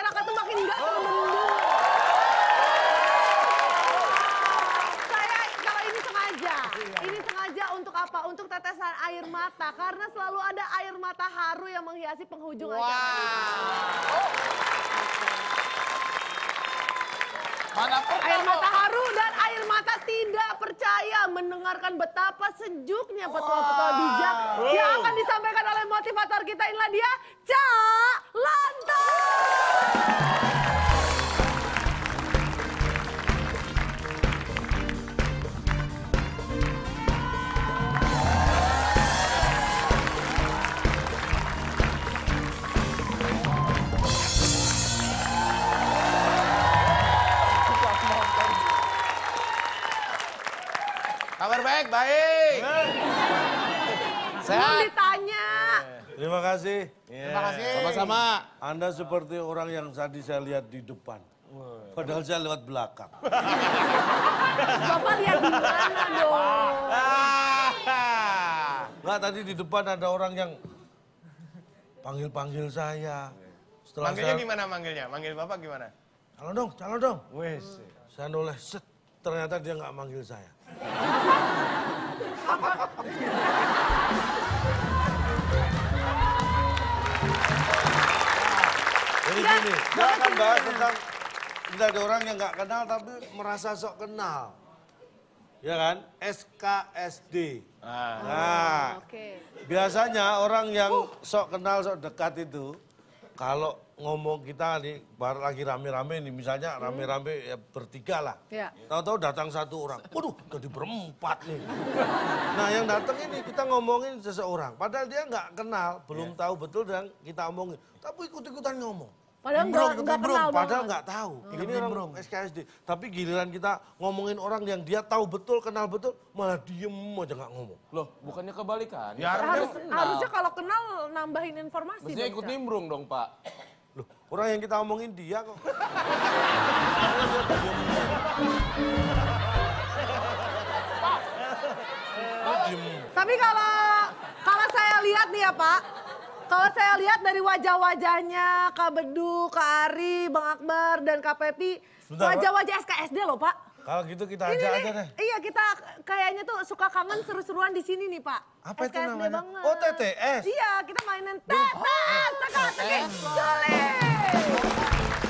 mata tuh makin enggak terbendung. Saya kalau ini sengaja. Ini sengaja untuk apa? Untuk tetesan air mata. Karena selalu ada air mata haru yang menghiasi penghujung acara. Air mata haru dan air mata tidak percaya mendengarkan betapa sejuknya petua-petua bijak yang akan disampaikan oleh motivator kita. Inilah dia, Cak Lontong. Kabar baik, baik. Belum ditanya. Terima kasih. Terima kasih. Sama-sama. Anda seperti orang yang tadi saya lihat di depan. Padahal saya lewat belakang. Bapak lihat di mana dong? Enggak, tadi di depan ada orang yang panggil-panggil saya. Setelah Manggilnya saya, gimana manggilnya? Manggil Bapak gimana? calon dong. Wes. Saya noleh, set. Ternyata dia nggak manggil saya. Jadi gini, kita akan bahas tentang tidak ada orang yang nggak kenal tapi merasa sok kenal. Ya kan? SKSD. Nah, biasanya orang yang sok kenal, sok dekat itu, kalau ngomong kita nih, baru lagi rame-rame nih, misalnya rame-rame ya bertiga lah. Ya. Tahu-tahu datang satu orang, waduh jadi berempat nih. Nah yang datang ini kita ngomongin seseorang, padahal dia nggak kenal, belum tahu betul dan kita omongin. Tapi ikut-ikutan ngomong. Padahal nggak kenal Padahal banget. nggak tahu. Ini orang SKSD. Tapi giliran kita ngomongin orang yang dia tahu betul, kenal betul, malah diem aja nggak ngomong. Loh, bukannya kebalikan? Ya, Harusnya kalau kenal nambahin informasi. Mestinya dong, ikut Cak. nimbrung dong, Pak. Loh, orang yang kita omongin dia kok. Tapi kalau saya lihat nih ya Pak, kalau saya lihat dari wajah-wajahnya Kak Bedu, Kak Ari, Bang Akbar, dan Kak Pepi, Sebentar, wajah-wajah SKSD loh Pak. Kalau gitu kita Ini ajak nih, aja deh. iya kita kayaknya tuh suka kangen seru-seruan di sini nih Pak. Apa itu SKSD namanya? banget. Oh, TTS? Iya, kita mainin TTS, teka-teki, sulit.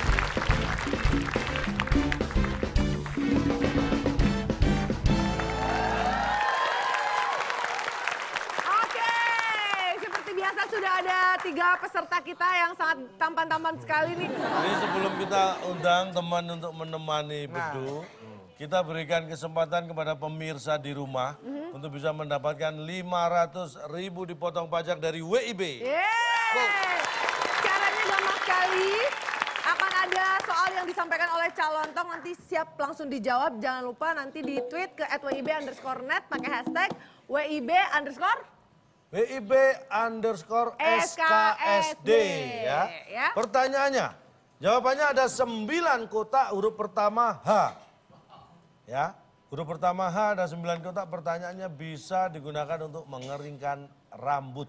Oke, seperti biasa sudah ada 3 peserta kita yang sangat tampan-tampan sekali nih. Jadi sebelum kita undang teman untuk menemani Bedu, kita berikan kesempatan kepada pemirsa di rumah untuk bisa mendapatkan 500.000 dipotong pajak dari WIB. Yeay. Caranya gampang sekali. Akan ada soal yang disampaikan oleh calon tong, nanti siap langsung dijawab. Jangan lupa nanti di tweet ke @wib_net pakai hashtag WIB_. WIB_SKSD ya. Pertanyaannya, jawabannya ada 9 kotak, huruf pertama H. Ya, huruf pertama H ada 9 kotak, pertanyaannya bisa digunakan untuk mengeringkan rambut.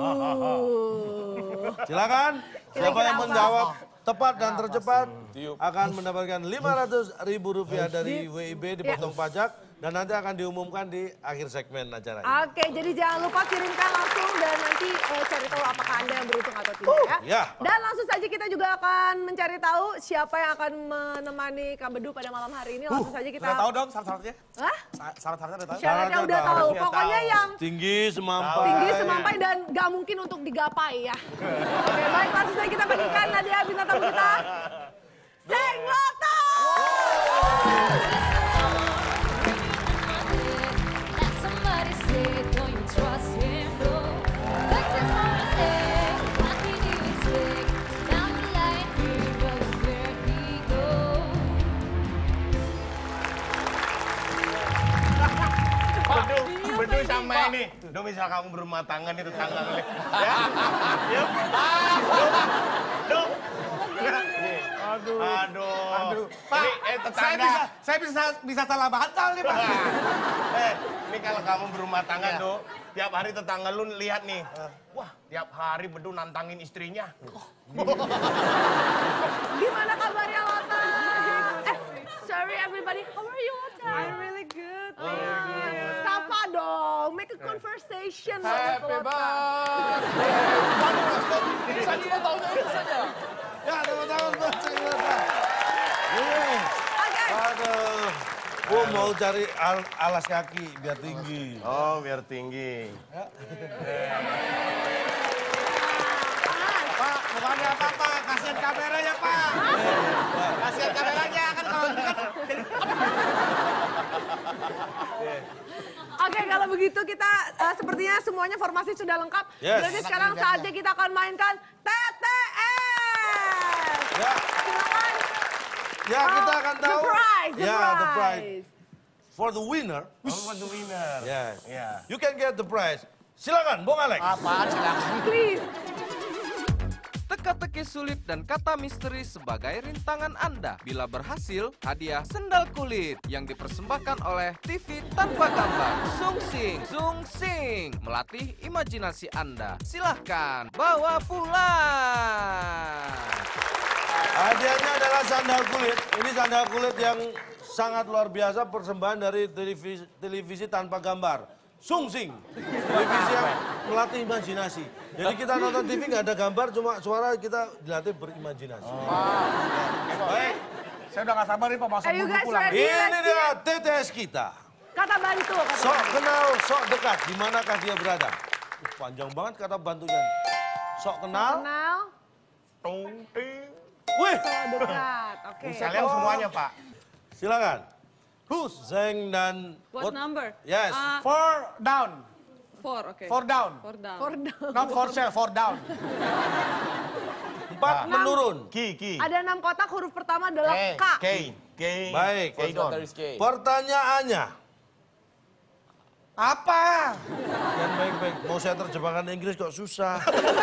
Silakan, siapa yang menjawab tepat dan tercepat akan mendapatkan 500.000 rupiah dari WIB dipotong pajak. Dan nanti akan diumumkan di akhir segmen acara ini. Oke, jadi jangan lupa kirimkan langsung dan nanti cari tahu apakah Anda yang beruntung atau tidak ya. Ya. Dan langsung saja kita juga akan mencari tahu siapa yang akan menemani Kak Bedu pada malam hari ini. Langsung saja kita... Udah tahu dong syarat-syaratnya? Hah? Syarat-syaratnya udah tahu? Syaratnya udah tahu. Pokoknya yang Tinggi, semampai. tinggi, semampai, dan gak mungkin untuk digapai ya. Oke, baik, langsung saja kita panggilkan Nadia bintang tamu kita. Seng Lontong! Bedu sama ini. Dong misal kamu berumah tangga nih tetangga kali. Ya? Yuk. Dong. Aduh. Pak, tetangga. Saya bisa salah bantal nih, Pak. Ini kalau kamu berumah tangga, Do, tiap hari tetangga lu lihat nih. Wah, tiap hari Bedu nantangin istrinya. Gimana kabarnya Lota? Sorry everybody, how are you Lota? I'm really good. Sapa dong, make a conversation with Happy Lota. birthday. Saya cuma tahunya itu saja. Ya, tepuk tangan buat Cik Lota. Yeay. Oke. Aduh. Gue mau cari alas kaki biar tinggi. Oh, biar tinggi. Pak, bukannya apa-apa, kasihan kameranya, Pak. Kasihan kameranya, kan kalau dekat. Oke, kalau begitu kita sepertinya semuanya formasi sudah lengkap. Yes. Berarti sekarang saatnya kita akan mainkan TTS. Ya. Silakan. Ya, kita akan tahu. The prize, the Ya, prize. the prize. For the winner, Oh, for the winner. yes. Ya. You can get the prize. Silakan, Bung Alex. Apaan silakan. Please. Teka-teki sulit dan kata misteri sebagai rintangan Anda. Bila berhasil, hadiah sendal kulit yang dipersembahkan oleh TV tanpa gambar. Sung Sing, melatih imajinasi Anda. Silahkan bawa pulang. Hadiahnya adalah sandal kulit. Ini sandal kulit yang sangat luar biasa, persembahan dari televisi tanpa gambar. Sung Sing, televisi yang melatih imajinasi. Jadi kita nonton TV nggak ada gambar, cuma suara kita dilatih berimajinasi. Baik, saya udah gak sabar nih Pak, mau Are you sebelum guys pulang. ready? Ini dia TTS kita. Kata bantu. Sok kenal, sok dekat. Di manakah dia berada? Panjang banget kata bantunya. Sok kenal. Kenal. Tung, ting. Wih, So dekat. Oke. Kalian semuanya, Pak. silakan. Zeng dan... What number? Yes. 4 down, 4, okay. 4 down. 4 down. For down. Not for sale, 4 down. 4 menurun. Ki. Ada 6 kotak, huruf pertama adalah K. K. Baik. K don. Pertanyaannya. Apa? Dan baik-baik. Mau saya terjemahkan Inggris kok susah.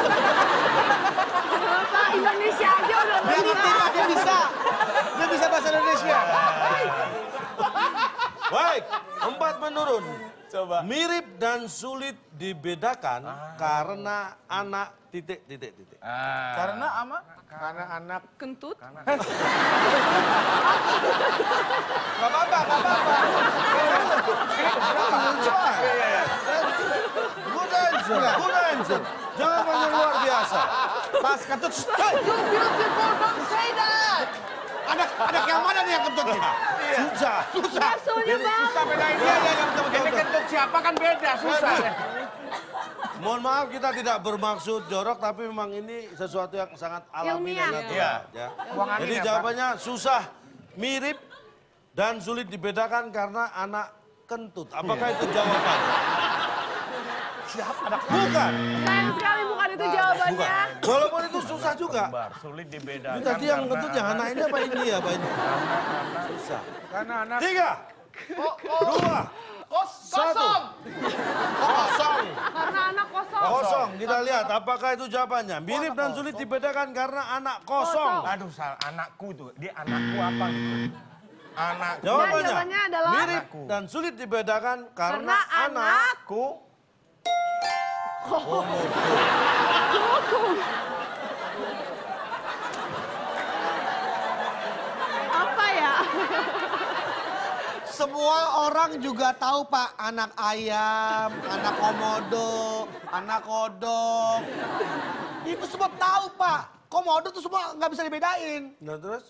Kenapa Indonesia aja udah Dia ngerti Pak, dia bisa. Dia bisa bahasa Indonesia. Baik, 4 menurun. Coba. Mirip dan sulit dibedakan karena anak titik. Karena ama? Karena anak. Kentut? Gak apa-apa. Good answer. Jawaban yang luar biasa. Pas kentut. Hey, you beautiful, don't say that. Anak yang mana nih yang kentut nih? Susah. Baksonya bang. Susah bedain dia yang betul. Ini kentut siapa kan beda, susah. Mohon maaf kita tidak bermaksud jorok, tapi memang ini sesuatu yang sangat alami dan Ilmiah. natural. Ya. Buang angin Jadi ya, Pak. jawabannya susah, mirip, dan sulit dibedakan karena anak kentut. Apakah itu jawaban? Siapa anak? Bukan. Sayang sekali bukan itu jawabannya. Bukan. Walaupun itu susah juga. Gambar, sulit dibedakan. Ini tadi yang karena kentut yang anak ini apa ini ya, Pak ini? Susah. Karena anak. 3, 2, 1. Kosong. Karena anak kosong. Kosong. Kita lihat apakah itu jawabannya. Mirip dan sulit dibedakan karena anak kosong. Aduh, salah. Anakku tuh. Dia anakku apa gitu? Anakku. Jawabannya, jawabannya adalah mirip dan sulit dibedakan karena, Karena anak Aku. apa ya? Semua orang juga tahu Pak, anak ayam, anak komodo, anak kodok. Itu semua tahu Pak. Komodo tuh semua nggak bisa dibedain. Nah terus?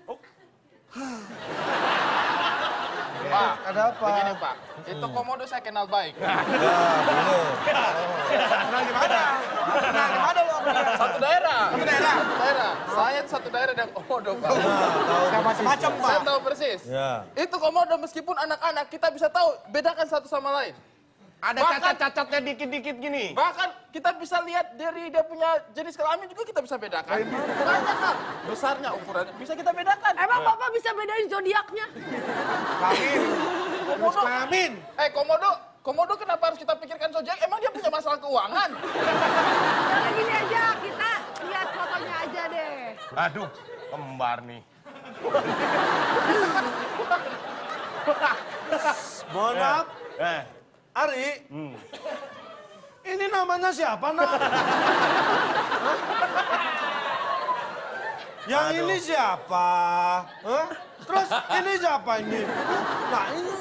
Pak, Ada apa? begini Pak, itu komodo saya kenal baik. Ya, belum. Kenal di mana? Kenal di mana lo? Satu daerah. Satu daerah. Satu daerah. Saya satu daerah dengan komodo Pak. Yang macam-macam Pak. Saya tahu persis. Ya. Itu komodo meskipun anak-anak kita bisa tahu bedakan satu sama lain. Ada Bahkan- cacat-cacatnya dikit-dikit gini. Bahkan kita bisa lihat dari dia punya jenis kelamin juga kita bisa bedakan. Banyak hal. Besarnya, ukurannya bisa kita bedakan. Emang Papa bisa bedain zodiaknya? Kelamin. Komodo. Kelamin. Komodo kenapa harus kita pikirkan zodiak? Emang dia punya masalah keuangan? Jangan gini aja, kita lihat fotonya aja deh. Aduh, kembar nih. Mohon maaf, Eh, Ari. Ini namanya siapa, nak? Hah? Yang ini siapa? Hah? Terus ini siapa ini? Nah, ini.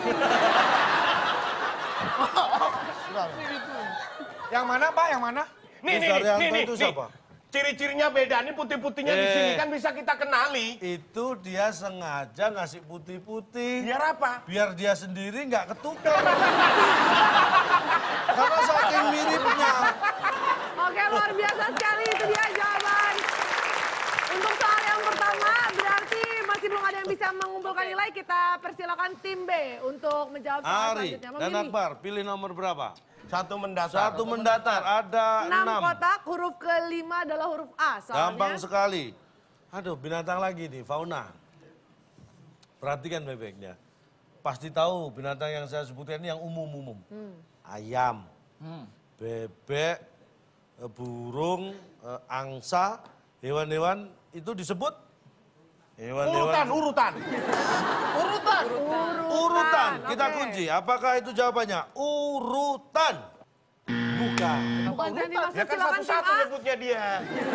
Yang mana, Pak? Yang mana? Nih, Daryanto itu siapa? Ciri-cirinya beda, nih putih-putihnya di sini kan bisa kita kenali. Itu dia sengaja ngasih putih-putih. Biar apa? Biar dia sendiri nggak ketukar. Karena saking miripnya. Oke, luar biasa sekali itu dia jawaban. Untuk soal yang pertama berarti masih belum ada yang bisa mengumpulkan nilai. Kita persilakan tim B untuk menjawab soal Ari selanjutnya. dan Memilih. Akbar, pilih nomor berapa? Satu mendatar. Satu mendatar, ada 6 6. kotak, huruf kelima adalah huruf A. Soalnya Gampang sekali. Aduh, binatang lagi nih, fauna. Perhatikan bebeknya. Pasti tahu binatang yang saya sebutkan ini yang umum-umum. Ayam, bebek, burung, angsa, hewan-hewan itu disebut hewan-hewan. Urutan. Urutan. Kita oke. kunci. Apakah itu jawabannya? Urutan. Bukan. Bukan yang dimaksud, Ya kan silakan tim satu-satu A. nyebutnya dia.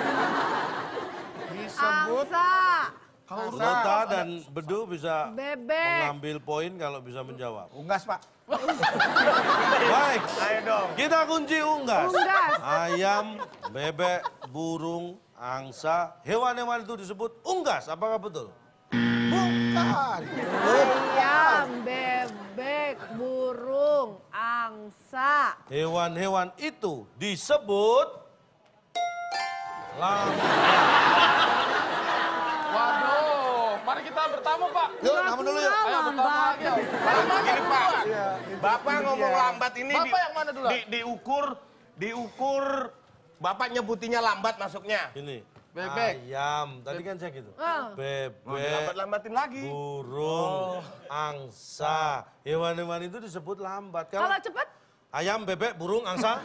Angsa, Nota dan Bedu bisa bebek, mengambil poin kalau bisa menjawab. Unggas, Pak. Baik. Ayo dong. Kita kunci unggas. Unggas. Ayam, bebek, burung, angsa, hewan-hewan itu disebut unggas. Apakah betul? Bukan. ayam, bebek, burung, angsa. Hewan-hewan itu disebut lambat. Waduh, mari kita bertamu, Pak. Yuk, namun dulu yuk. Ayo bertamu lagi. Yuk. Gini Pak, Bapak ngomong lambat ini Bapak yang mana dulu? diukur, Bapak nyebutinya lambat masuknya. Ini. Bebek. Ayam, tadi kan saya gitu. Mau Bebek, dilambat-lambatin lagi. burung, angsa. Hewan-hewan itu disebut lambat. Kalau cepet, Ayam, bebek, burung, angsa.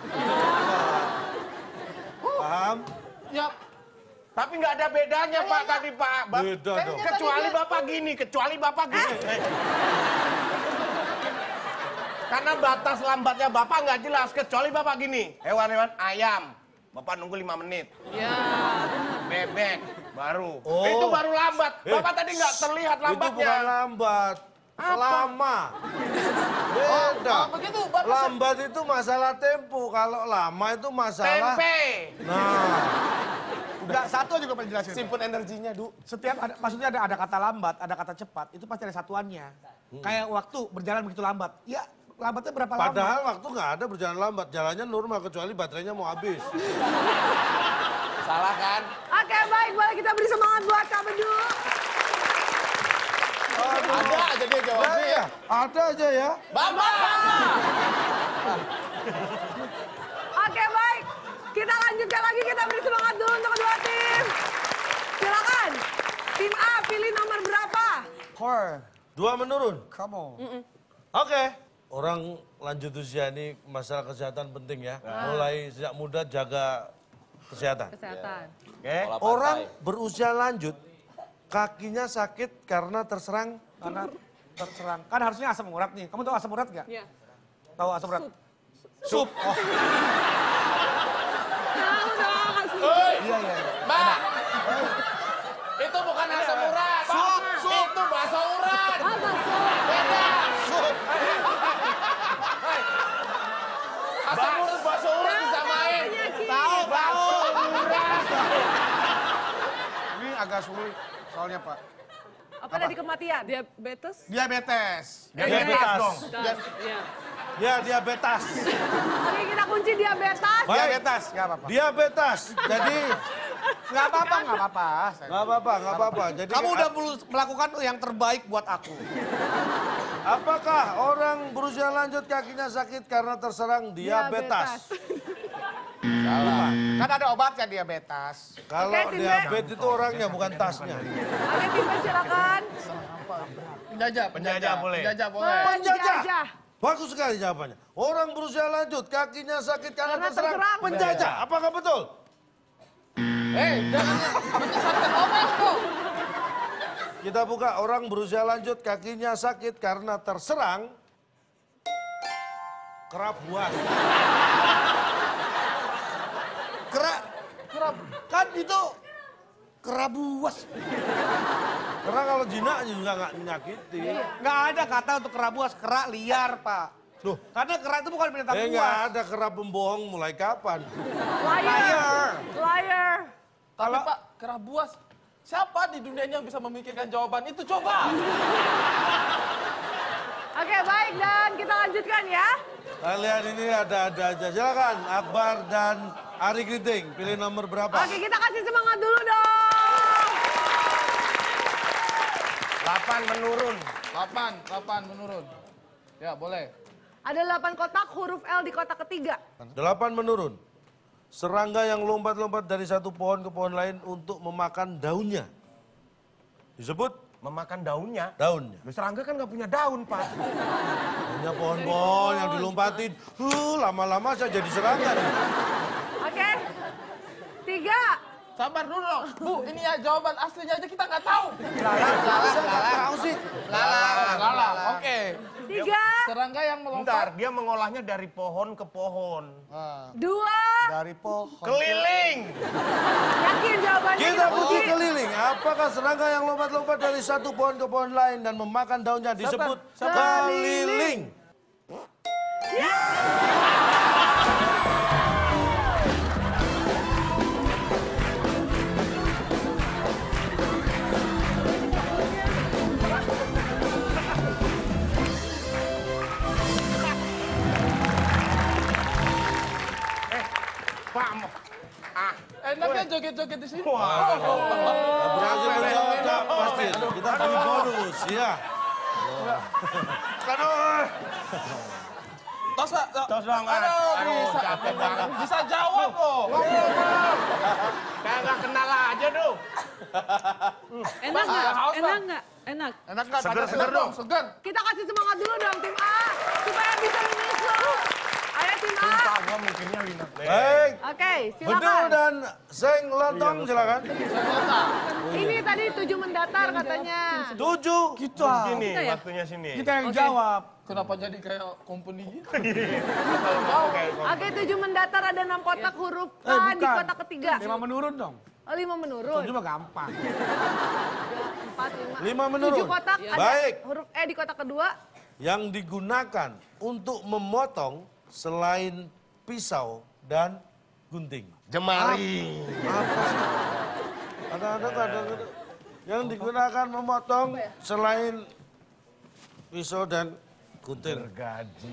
Paham? Ya. Tapi nggak ada bedanya Pak tadi Pak. Beda dong. Kecuali Bapak gini. Karena batas lambatnya Bapak nggak jelas. Kecuali Bapak gini. Hewan-hewan ayam. Bapak nunggu 5 menit. Ya. Bebek baru. Oh. Itu baru lambat. Bapak tadi nggak terlihat Itu bukan lambatnya. lambat. Lama. Beda. Oh, begitu, Bapak. Lambat itu masalah tempo. Kalau lama itu masalah... Tempe. Nah, Udah, satu juga pengen jelasin. Simpen energinya, Du. Setiap ada, maksudnya ada kata lambat, ada kata cepat, itu pasti ada satuannya. Kayak waktu berjalan begitu lambat. Ya, lambatnya berapa lama? padahal waktu nggak ada berjalan lambat. Jalannya normal kecuali baterainya mau habis. Salah kan? oke baik, boleh kita beri semangat buat Kak Bedu. Ada aja dia jawabnya ya. Ada aja ya. Bapak. Oke baik, kita lanjutkan lagi, kita beri semangat dulu untuk kedua tim. Silakan, tim A pilih nomor berapa? Core, 2 menurun. come on. Oke. Orang lanjut usia ini masalah kesehatan penting ya. Mulai sejak muda jaga kesehatan. Kesehatan. Oke. Orang berusia lanjut kakinya sakit karena terserang. Karena terserang. Kan harusnya asam urat nih. Kamu tahu asam urat nggak? Iya. Tahu asam urat? Sup. Oh, iya, iya. Mbak. Itu bukan asam urat. Sup. Itu bakso urat. Apa sih? Beda. Asam urat bakso urat disamain. Tahu, tahu. Ini agak sulit soalnya, Pak. Apa tadi kematian? Diabetes? Diabetes. Diabetes dong. Iya. Ya diabetes. Oke, kita kunci diabetes. Baik. Diabetes, nggak apa-apa. Diabetes. Jadi Nggak apa-apa, nggak apa-apa. nggak apa-apa. Jadi Kamu udah melakukan yang terbaik buat aku. apakah orang berusia lanjut kakinya sakit karena terserang diabetes? Salah. Kan ada obatnya diabetes. Kalau Oke, tim B. diabetes itu orangnya bukan tasnya. Oke, tim B silakan. Penjajah. Penjajah boleh. Penjajah boleh. Penjajah. Bagus sekali jawabannya. Orang berusia lanjut kakinya sakit karena Karena terserang terserang. penjajah. Apakah betul? Jangan menyesatkan orang tuh. Kita buka orang berusia lanjut kakinya sakit karena terserang kerabuan. cakram. Kan itu kerabuas. Karena kalau jinak juga nggak menyakiti. Nggak ada kata untuk kerabuas, kera liar, Pak. Loh, Karena kera itu bukan binatang nggak buas. ada kera pembohong mulai kapan? Liar. Liar. Tapi Pak, kerabuas. Siapa di dunia ini yang bisa memikirkan jawaban itu? Coba. Oke, baik dan kita lanjutkan ya. Kalian ini ada-ada aja. Silakan Akbar dan Ari Kriting, pilih nomor berapa? Oke, kita kasih semangat dulu dong. 8 menurun. 8 menurun. Ya, boleh. Ada 8 kotak, huruf L di kotak ketiga. 8 menurun. Serangga yang lompat-lompat dari satu pohon ke pohon lain untuk memakan daunnya. Disebut Memakan daunnya. daunnya. Loh, serangga kan nggak punya daun, Pak. Hanya pohon-pohon yang dilompatin. Lama-lama saya jadi serangga nih. Oke. 3. Sabar dulu dong. Bu, ini ya jawaban aslinya aja kita nggak tahu. Tahu sih. Lalang. Oke. 3. Serangga yang Bentar, melompat. dia mengolahnya dari pohon ke pohon. 2. Dari pohon. Keliling. Yakin jawabannya Kita kita uji uji. keliling. Apakah serangga yang lompat-lompat dari satu pohon ke pohon lain dan memakan daunnya disebut Sabar. keliling? Pak, Enaknya joget-joget di sini. Nah, berhasil menjawab tak pasti. Kita beri bonus, ya. aduh. Tos, Pak. Tos dong, Mas. Aduh, capek banget. Bisa jawab kok. Kayak nggak kenal aja, Duh. Enak Pak, nggak? haus, Enak Pak. nggak? Enak. Enak nggak? Seger, Pada seger dong. Seger. Kita kasih semangat dulu dong tim A supaya bisa menyusul. Ayo tim A. Sumpah, gua mikirnya Wina. Baik. Oke, Bedul silakan. dan Seng Lontong, silakan. Ini tadi 7 mendatar katanya. 7. Gini, waktunya sini. Kita yang jawab. Kenapa jadi kayak company gitu? Kalau mau kayak Oke, 7 mendatar ada 6 kotak huruf A di bukan. kotak ketiga. 5 menurun dong. Oh, 5 menurun. 7 mah gampang. 4, 5 menurun. 7 kotak ada Baik. huruf E di kotak kedua. Yang digunakan untuk memotong selain pisau dan gunting. jemari. Apa sih? Ada. Yang digunakan memotong selain pisau dan gunting. Gaji.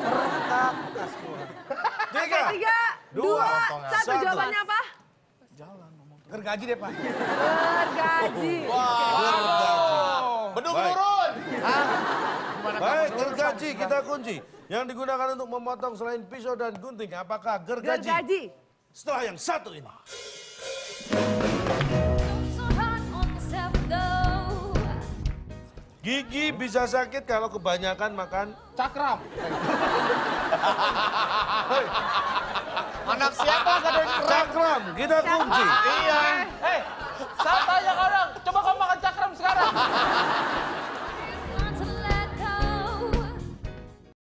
3, 3, 2, 1. 1. Jawabannya apa? Gergaji deh, Pak. Gergaji. Bedung Baik. turun. Baik, gergaji kita kunci. Yang digunakan untuk memotong selain pisau dan gunting, apakah gergaji? Gergaji. Setelah yang satu ini. Gigi bisa sakit kalau kebanyakan makan. Cakram. Anak siapa gak ada yang keren? Cakram, kita kunci. Iya.